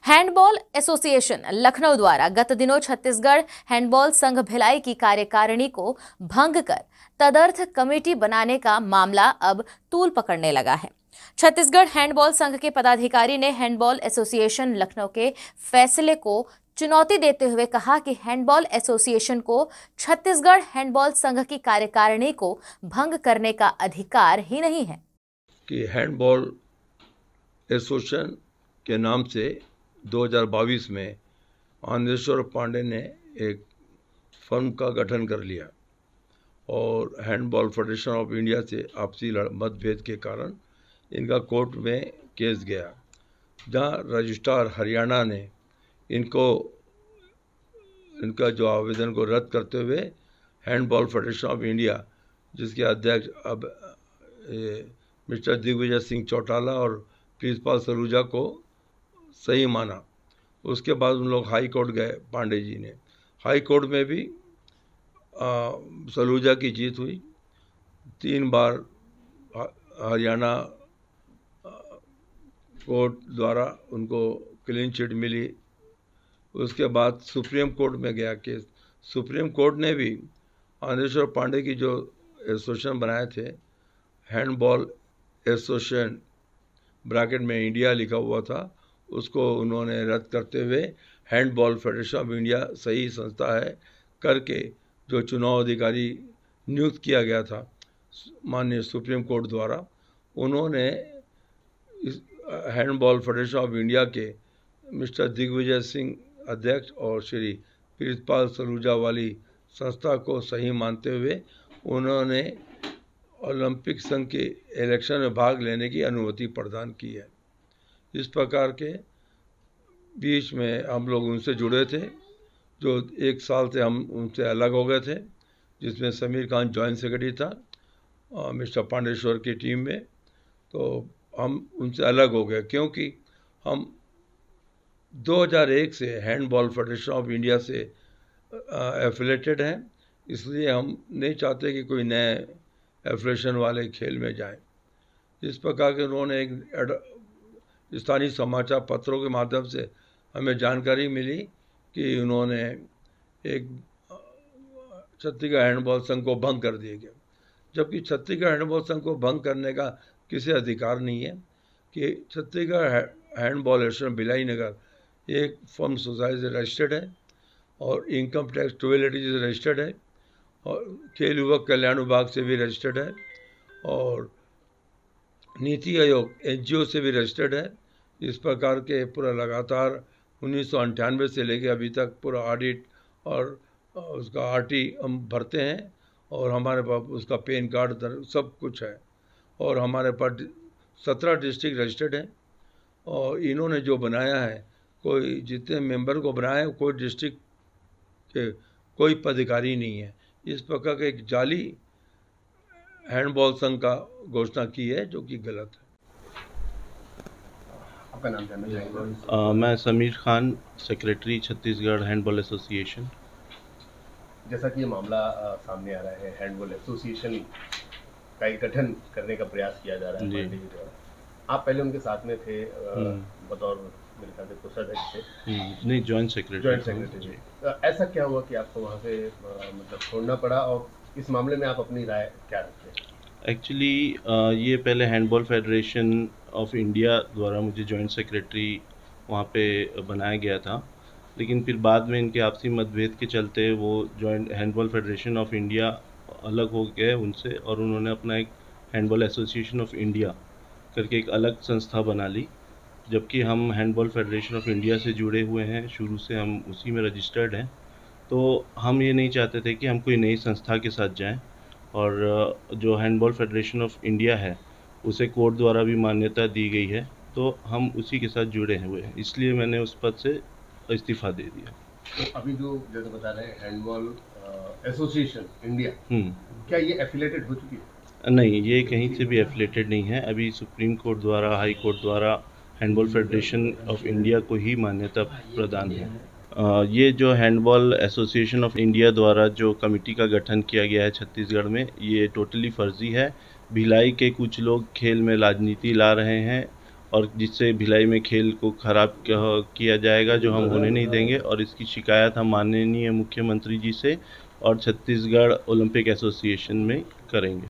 Handball association Lucknow द्वारा गत दिनों छत्तीसगढ़ हैंडबॉल संघ भिलाई की कार्यकारिणी को भंग कर तदर्थ कमेटी बनाने का मामला अब तूल पकड़ने लगा है। छत्तीसगढ़ हैंडबॉल संघ के पदाधिकारी ने हैंडबॉल एसोसिएशन लखनऊ के फैसले को चुनौती देते हुए कहा कि हैंडबॉल एसोसिएशन को छत्तीसगढ़ हैंडबॉल संघ की कार्यकारिणी को भंग करने का अधिकार ही नहीं है कि हैंडबॉल एसोसिएशन के नाम से 2022 में आनंदेश्वर पांडे ने एक फर्म का गठन कर लिया और हैंडबॉल फेडरेशन ऑफ इंडिया से आपसी मतभेद के कारण इनका कोर्ट में केस गया, जहां रजिस्ट्रार हरियाणा ने इनका जो आवेदन को रद्द करते हुए हैंडबॉल फेडरेशन ऑफ इंडिया, जिसके अध्यक्ष अब मिस्टर दिग्विजय सिंह चौटाला और प्रिंसिपल सलूजा को सही माना। उसके बाद उन लोग हाई कोर्ट गए। पांडे जी ने हाई कोर्ट में भी सलूजा की जीत हुई। 3 बार हरियाणा कोर्ट द्वारा उनको क्लीन चिट मिली। उसके बाद सुप्रीम कोर्ट में गया केस। सुप्रीम कोर्ट ने भी आनंदेश्वर पांडे की जो एसोसिएशन बनाए थे, हैंडबॉल एसोसिएशन ब्रैकेट में इंडिया लिखा हुआ था, उसको उन्होंने रद्द करते हुए हैंडबॉल फेडरेशन ऑफ इंडिया सही संस्था है करके जो चुनाव अधिकारी नियुक्त किया गया था माननीय सुप्रीम कोर्ट द्वारा, उन्होंने इस हैंडबॉल फेडरेशन ऑफ इंडिया के मिस्टर दिग्विजय सिंह अध्यक्ष और श्री प्रिंसिपल सलूजा वाली संस्था को सही मानते हुए उन्होंने ओलंपिक संघ के इलेक्शन में भाग लेने की अनुमति प्रदान की है। इस प्रकार के बीच में हम लोग उनसे जुड़े थे, जो 1 साल से हम उनसे अलग हो गए थे, जिसमें समीर खान जॉइंट सेक्रेटरी था मिस्टर पांडेश्वर की टीम में। तो हम उनसे अलग हो गए क्योंकि हम 2001 से हैंडबॉल फेडरेशन ऑफ इंडिया से एफिलेटेड हैं, इसलिए हम नहीं चाहते कि कोई नए एफिलेशन वाले खेल में जाएं। इस प्रकार के उन्होंने एक स्थानीय समाचार पत्रों के माध्यम से हमें जानकारी मिली कि उन्होंने एक छत्तीसगढ़ हैंडबॉल संघ को भंग कर दिया गया, जबकि छत्तीसगढ़ हैंडबॉल संघ को भंग करने का किसी अधिकार नहीं है। कि छत्तीसगढ़ हैंडबॉल एसोसिएशन भिलाई नगर एक फर्म सोसाइटी से रजिस्टर्ड है और इनकम टैक्स ट्यूबिलिटी से रजिस्टर्ड है और खेल युवक कल्याण विभाग से भी रजिस्टर्ड है और नीति आयोग NGO से भी रजिस्टर्ड है। इस प्रकार के पूरा लगातार 1998 से लेकर अभी तक पूरा ऑडिट और उसका RT हम भरते हैं और हमारे पास उसका पैन कार्ड सब कुछ है और हमारे पास 17 डिस्ट्रिक्ट रजिस्टर्ड हैं। और इन्होंने जो बनाया है, कोई जितने मेंबर को बनाया है, कोई डिस्ट्रिक्ट के कोई पदाधिकारी नहीं है। इस प्रकार के एक जाली हैंडबॉल संघ का घोषणा की है, जो कि गलत है। आपका नाम जानना चाहेंगे? मैं Sameer Khan, secretary Chhattisgarh handball association. जैसा कि ये मामला सामने आ रहा है, हैंडबॉल एसोसिएशन का एक गठन करने का प्रयास किया जा रहा है पांडे जी द्वारा। आप पहले उनके साथ में थे बतौर मेरे ख्याल से कोषाध्यक्ष थे। नहीं, जॉइंट सेक्रेटरी थे। ऐसा क्या हुआ कि आपको वहाँ से मतलब छोड़ना पड़ा और इस मामले में आप अपनी राय क्या रखते हैं? एक्चुअली ये पहले हैंडबॉल फेडरेशन ऑफ इंडिया द्वारा मुझे जॉइंट सेक्रेटरी वहाँ पे बनाया गया था, लेकिन फिर बाद में इनके आपसी मतभेद के चलते वो joint handball federation of India अलग हो गए उनसे और उन्होंने अपना एक हैंडबॉल एसोसिएशन ऑफ इंडिया करके एक अलग संस्था बना ली। जबकि हम हैंडबॉल फेडरेशन ऑफ इंडिया से जुड़े हुए हैं, शुरू से हम उसी में रजिस्टर्ड हैं। तो हम ये नहीं चाहते थे कि हम कोई नई संस्था के साथ जाएं और जो हैंडबॉल फेडरेशन ऑफ इंडिया है उसे कोर्ट द्वारा भी मान्यता दी गई है, तो हम उसी के साथ जुड़े हुए हैं, इसलिए मैंने उस पद से इस्तीफ़ा दे दिया। तो अभी जो जैसे बता रहे हैं हैंडबॉल एसोसिएशन इंडिया, क्या ये एफिलेटेड हो चुकी है? नहीं, ये कहीं से भी एफिलेटेड नहीं है। अभी सुप्रीम कोर्ट द्वारा, हाई कोर्ट द्वारा हैंडबॉल फेडरेशन ऑफ इंडिया को ही मान्यता प्रदान है। ये जो हैंडबॉल एसोसिएशन ऑफ इंडिया द्वारा जो कमेटी का गठन किया गया है छत्तीसगढ़ में, ये टोटली फर्जी है। भिलाई के कुछ लोग खेल में राजनीति ला रहे हैं और जिससे भिलाई में खेल को खराब किया जाएगा, जो हम होने नहीं देंगे। और इसकी शिकायत हम माननीय मुख्यमंत्री जी से और छत्तीसगढ़ ओलंपिक एसोसिएशन में करेंगे।